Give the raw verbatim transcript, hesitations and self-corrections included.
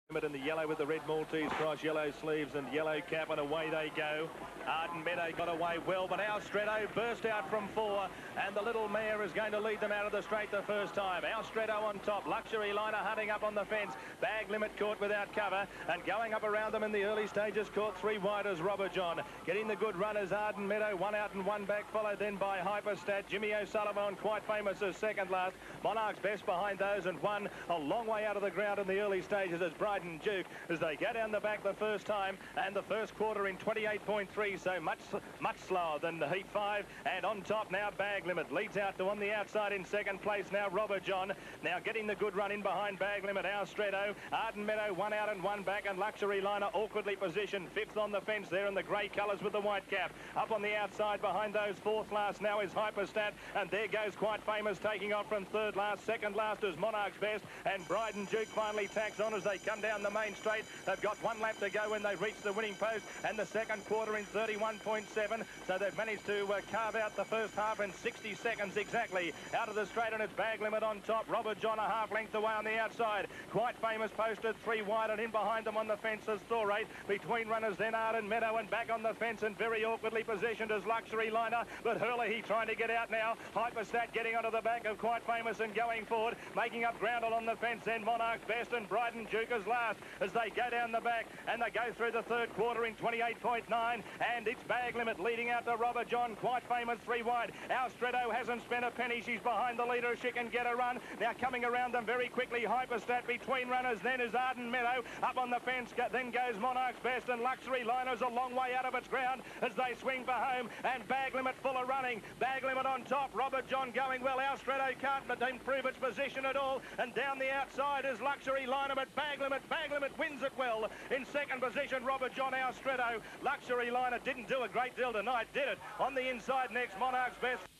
In the yellow with the red Maltese cross, yellow sleeves and yellow cap, and away they go. Arden Meadow got away well, but Our Stretto burst out from four, and the little mare is going to lead them out of the straight the first time. Our Stretto on top, Luxury Liner hunting up on the fence, Bag Limit caught without cover, and going up around them in the early stages, caught three wide as Robert John. Getting the good runners, Arden Meadow, one out and one back, followed then by Hyperstat. Jimmy O'Sullivan, quite famous as second last. Monarch's Best behind those, and one a long way out of the ground in the early stages as Bryden Duke, as they go down the back the first time, and the first quarter in twenty-eight point three, so much much slower than the heat five. And on top now Bag Limit leads out to on the outside in second place now Robert John. Now getting the good run in behind Bag Limit, Our Stretto. Arden Meadow one out and one back, and Luxury Liner awkwardly positioned fifth on the fence there in the grey colours with the white cap. Up on the outside behind those fourth last now is Hyperstat, and there goes Quite Famous taking off from third last. Second last is Monarch's Best, and Bryden Duke finally tacks on as they come down the main straight. They've got one lap to go when they reach the winning post, and the second quarter in thirty-one point seven, so they've managed to uh, carve out the first half in sixty seconds exactly out of the straight, and it's Bag Limit on top. Robert John a half length away on the outside. Quite Famous posted three wide, and in behind them on the fence is Thorate. Between runners then Arden Meadow, and back on the fence and very awkwardly positioned as Luxury Liner, but Hurley trying to get out now. Hyperstat getting onto the back of Quite Famous and going forward, making up ground along the fence, then Monarch's Best, and Bryden Duke is last as they go down the back, and they go through the third quarter in twenty-eight point nine, and it's Bag Limit leading out to Robert John. Quite Famous three wide. Our Stretto hasn't spent a penny. She's behind the leader. She can get a run. Now coming around them very quickly, Hyperstat between runners, then is Arden Meadow. Up on the fence, then goes Monarch's Best, and Luxury Liner's a long way out of its ground as they swing for home, and Bag Limit full of running. Bag Limit on top, Robert John going well. Our Stretto can't improve its position at all, and down the outside is Luxury Liner, but Bag Limit, Bag Limit wins it well. In second position, Robert John, Our Stretto. Luxury Liner didn't do a great deal tonight, did it? On the inside next, Monarch's Best.